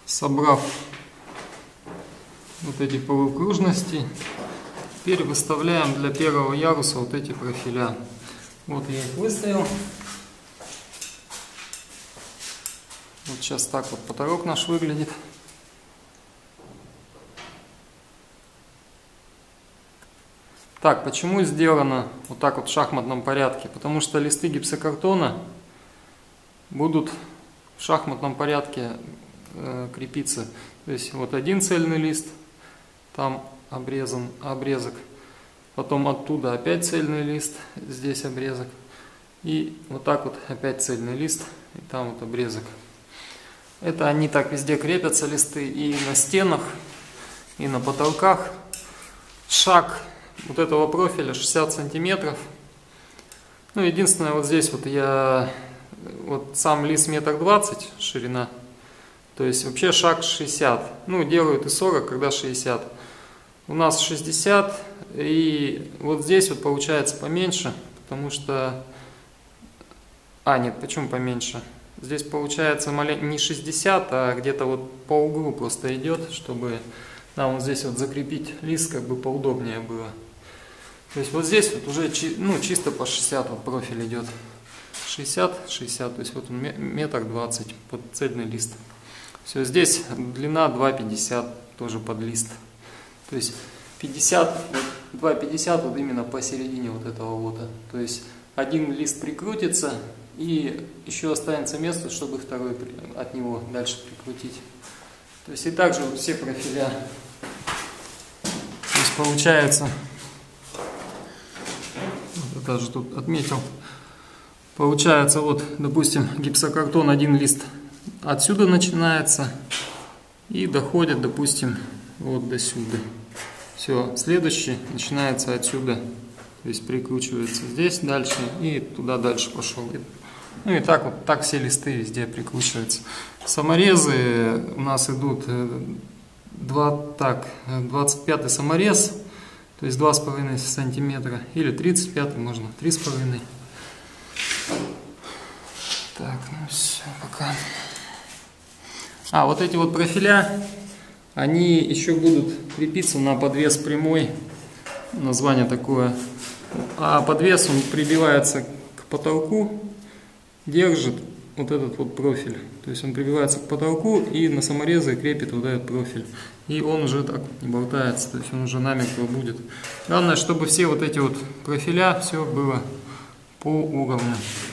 Собрав вот эти полукружности, теперь выставляем для первого яруса вот эти профиля. Вот я их выставил. Вот сейчас так вот потолок наш выглядит. Так, почему сделано вот так вот в шахматном порядке? Потому что листы гипсокартона будут в шахматном порядке крепиться. То есть вот один цельный лист, там обрезок, потом оттуда опять цельный лист, здесь обрезок, и вот так вот опять цельный лист, и там вот обрезок. Это они так везде крепятся, листы, и на стенах, и на потолках. Шаг вот этого профиля 60 сантиметров. Ну, единственное, вот здесь вот вот сам лист 1,20 м ширина. То есть вообще шаг 60. Ну, делают и 40, когда 60. У нас 60. И вот здесь вот получается поменьше, потому что... нет, почему поменьше? Здесь получается не 60, а где-то вот по углу просто идет, чтобы нам вот здесь вот закрепить лист как бы поудобнее было. То есть вот здесь вот уже чисто по 60 вот профиль идет. 60, то есть вот он 1,20 м под цельный лист. Все, здесь длина 2,50 тоже под лист. То есть 2,50 вот именно посередине вот этого вот. То есть один лист прикрутится и еще останется место, чтобы второй от него дальше прикрутить. То есть и также вот все профиля. То есть получается, вот даже тут отметил, получается вот, допустим, гипсокартон, один лист отсюда начинается и доходит, допустим, вот до сюда. Все, следующий начинается отсюда, то есть прикручивается здесь дальше и туда дальше пошел. Ну и так вот, так все листы везде прикручиваются. Саморезы у нас идут 25 саморез, то есть 2,5 сантиметра, или 35 можно, 3,5. Так, ну все, пока. Вот эти вот профиля, они еще будут крепиться на подвес прямой, название такое. А подвес, он прибивается к потолку, держит вот этот вот профиль. То есть он прибивается к потолку и на саморезы крепит вот этот профиль. И он уже так не болтается, то есть он уже намертво будет. Главное, чтобы все вот эти вот профиля, все было по уровню.